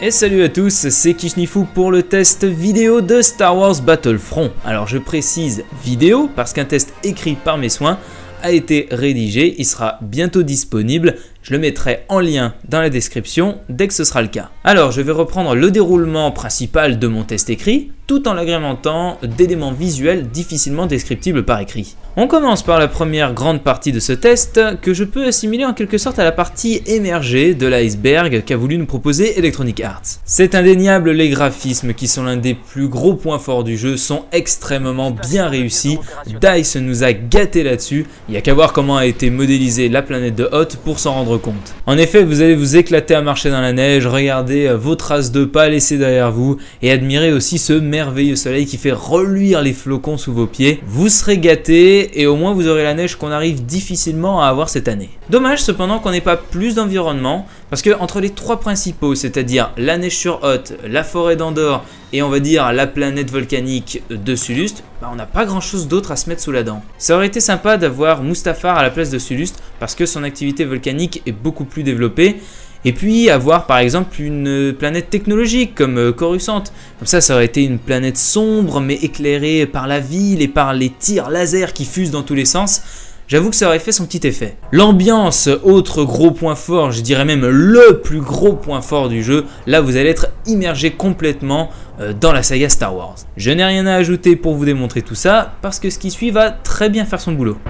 Et salut à tous, c'est Kishnifou pour le test vidéo de Star Wars Battlefront. Alors je précise vidéo parce qu'un test écrit par mes soins a été rédigé, il sera bientôt disponible, je le mettrai en lien dans la description dès que ce sera le cas. Alors je vais reprendre le déroulement principal de mon test écrit, tout en l'agrémentant d'éléments visuels difficilement descriptibles par écrit. On commence par la première grande partie de ce test que je peux assimiler en quelque sorte à la partie émergée de l'iceberg qu'a voulu nous proposer Electronic Arts. C'est indéniable, les graphismes qui sont l'un des plus gros points forts du jeu sont extrêmement bien réussis. DICE nous a gâtés là-dessus, il n'y a qu'à voir comment a été modélisée la planète de Hoth pour s'en rendre compte. En effet, vous allez vous éclater à marcher dans la neige, regarder vos traces de pas laissées derrière vous et admirer aussi ce merveilleux soleil qui fait reluire les flocons sous vos pieds. Vous serez gâtés et au moins vous aurez la neige qu'on arrive difficilement à avoir cette année. Dommage cependant qu'on n'ait pas plus d'environnement parce que entre les trois principaux, c'est-à-dire la neige sur Hoth, la forêt d'Andorre et on va dire la planète volcanique de Sullust, on n'a pas grand chose d'autre à se mettre sous la dent. Ça aurait été sympa d'avoir Mustafar à la place de Sullust parce que son activité volcanique est beaucoup plus développée. Et puis avoir par exemple une planète technologique comme Coruscant. Comme ça aurait été une planète sombre mais éclairée par la ville et par les tirs laser qui fusent dans tous les sens. J'avoue que ça aurait fait son petit effet. L'ambiance, autre gros point fort, je dirais même le plus gros point fort du jeu. Là vous allez être immergé complètement dans la saga Star Wars. Je n'ai rien à ajouter pour vous démontrer tout ça parce que ce qui suit va très bien faire son boulot.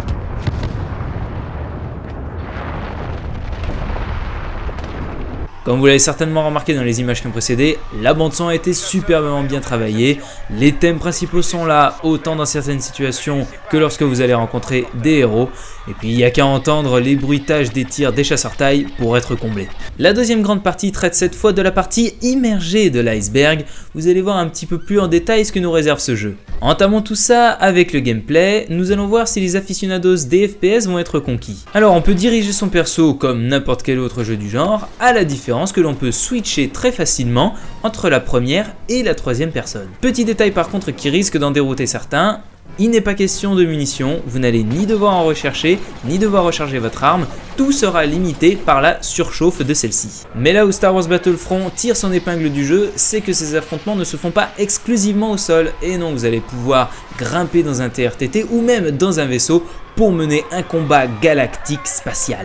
Comme vous l'avez certainement remarqué dans les images qui ont précédé, la bande son a été superbement bien travaillée. Les thèmes principaux sont là, autant dans certaines situations que lorsque vous allez rencontrer des héros. Et puis il n'y a qu'à entendre les bruitages des tirs des chasseurs-taille pour être comblé. La deuxième grande partie traite cette fois de la partie immergée de l'iceberg. Vous allez voir un petit peu plus en détail ce que nous réserve ce jeu. Entamons tout ça avec le gameplay. Nous allons voir si les aficionados des FPS vont être conquis. Alors on peut diriger son perso comme n'importe quel autre jeu du genre, à la différence que l'on peut switcher très facilement entre la première et la troisième personne. Petit détail par contre qui risque d'en dérouter certains, il n'est pas question de munitions, vous n'allez ni devoir en rechercher, ni devoir recharger votre arme, tout sera limité par la surchauffe de celle-ci. Mais là où Star Wars Battlefront tire son épingle du jeu, c'est que ces affrontements ne se font pas exclusivement au sol, et non, vous allez pouvoir grimper dans un TRTT ou même dans un vaisseau pour mener un combat galactique spatial.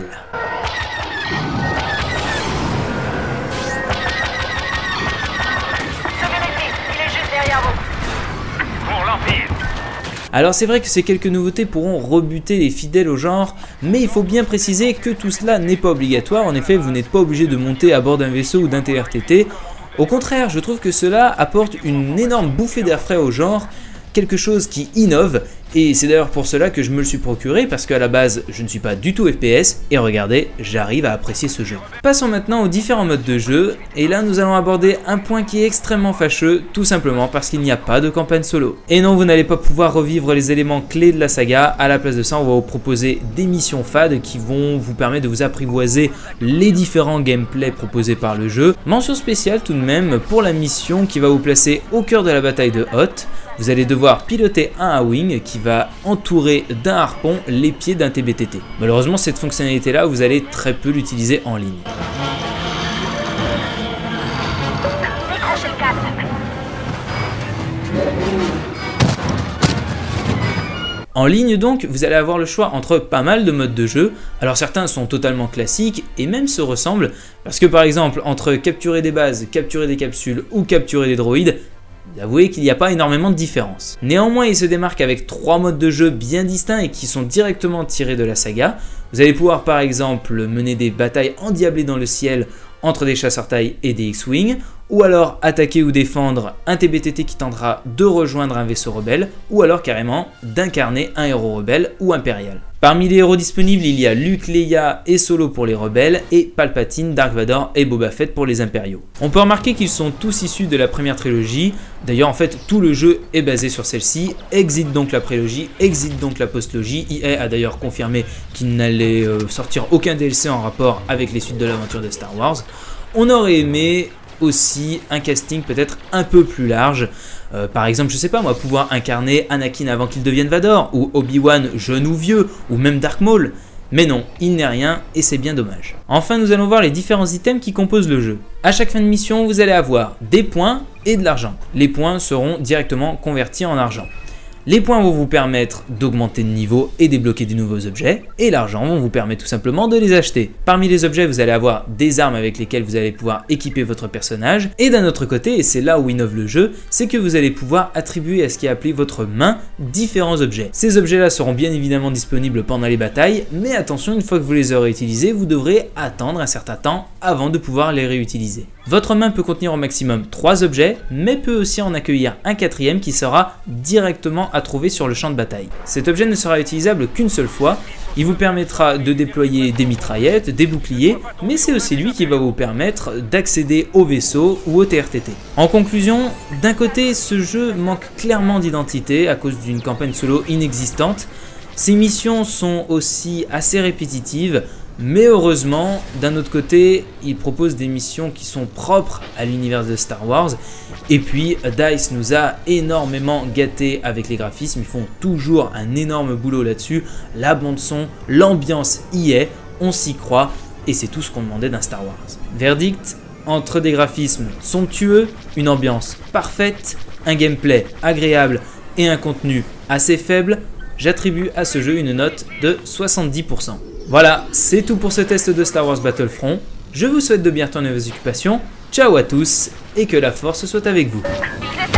Alors c'est vrai que ces quelques nouveautés pourront rebuter les fidèles au genre, mais il faut bien préciser que tout cela n'est pas obligatoire. En effet, vous n'êtes pas obligé de monter à bord d'un vaisseau ou d'un TRTT. Au contraire, je trouve que cela apporte une énorme bouffée d'air frais au genre, quelque chose qui innove, et c'est d'ailleurs pour cela que je me le suis procuré, parce qu'à la base je ne suis pas du tout FPS, et regardez, j'arrive à apprécier ce jeu. Passons maintenant aux différents modes de jeu, et là nous allons aborder un point qui est extrêmement fâcheux, tout simplement parce qu'il n'y a pas de campagne solo. Et non, vous n'allez pas pouvoir revivre les éléments clés de la saga, à la place de ça on va vous proposer des missions fades qui vont vous permettre de vous apprivoiser les différents gameplays proposés par le jeu. Mention spéciale tout de même pour la mission qui va vous placer au cœur de la bataille de Hoth. Vous allez devoir piloter un A-Wing qui va entourer d'un harpon les pieds d'un TBTT. Malheureusement, cette fonctionnalité là, vous allez très peu l'utiliser en ligne. En ligne donc, vous allez avoir le choix entre pas mal de modes de jeu. Alors certains sont totalement classiques et même se ressemblent parce que par exemple, entre capturer des bases, capturer des capsules ou capturer des droïdes, avouez qu'il n'y a pas énormément de différence. Néanmoins, il se démarque avec trois modes de jeu bien distincts et qui sont directement tirés de la saga. Vous allez pouvoir par exemple mener des batailles endiablées dans le ciel entre des chasseurs-taille et des X-Wing, ou alors attaquer ou défendre un TBTT qui tentera de rejoindre un vaisseau rebelle, ou alors carrément d'incarner un héros rebelle ou impérial. Parmi les héros disponibles, il y a Luke, Leia et Solo pour les rebelles, et Palpatine, Dark Vador et Boba Fett pour les impériaux. On peut remarquer qu'ils sont tous issus de la première trilogie, d'ailleurs en fait tout le jeu est basé sur celle-ci, exit donc la prélogie, exit donc la postlogie. EA a d'ailleurs confirmé qu'il n'allait sortir aucun DLC en rapport avec les suites de l'aventure de Star Wars. On aurait aimé aussi un casting peut-être un peu plus large, par exemple je sais pas moi, pouvoir incarner Anakin avant qu'il devienne Vador, ou Obi-Wan jeune ou vieux, ou même Dark Maul. Mais non, il n'est rien et c'est bien dommage. Enfin, nous allons voir les différents items qui composent le jeu. À chaque fin de mission, vous allez avoir des points et de l'argent. Les points seront directement convertis en argent. Les points vont vous permettre d'augmenter de niveau et débloquer de nouveaux objets, et l'argent vont vous permettre tout simplement de les acheter. Parmi les objets, vous allez avoir des armes avec lesquelles vous allez pouvoir équiper votre personnage, et d'un autre côté, et c'est là où innove le jeu, c'est que vous allez pouvoir attribuer à ce qui est appelé votre main différents objets. Ces objets-là seront bien évidemment disponibles pendant les batailles, mais attention, une fois que vous les aurez utilisés, vous devrez attendre un certain temps avant de pouvoir les réutiliser. Votre main peut contenir au maximum 3 objets, mais peut aussi en accueillir un 4e qui sera directement à trouver sur le champ de bataille. Cet objet ne sera utilisable qu'une seule fois, il vous permettra de déployer des mitraillettes, des boucliers, mais c'est aussi lui qui va vous permettre d'accéder au vaisseau ou au TRTT. En conclusion, d'un côté, ce jeu manque clairement d'identité à cause d'une campagne solo inexistante. Ses missions sont aussi assez répétitives, mais heureusement, d'un autre côté, il propose des missions qui sont propres à l'univers de Star Wars. Et puis, DICE nous a énormément gâtés avec les graphismes, ils font toujours un énorme boulot là-dessus. La bande son, l'ambiance y est, on s'y croit, et c'est tout ce qu'on demandait d'un Star Wars. Verdict, entre des graphismes somptueux, une ambiance parfaite, un gameplay agréable et un contenu assez faible, j'attribue à ce jeu une note de 70%. Voilà, c'est tout pour ce test de Star Wars Battlefront. Je vous souhaite de bien retourner vos occupations. Ciao à tous et que la force soit avec vous.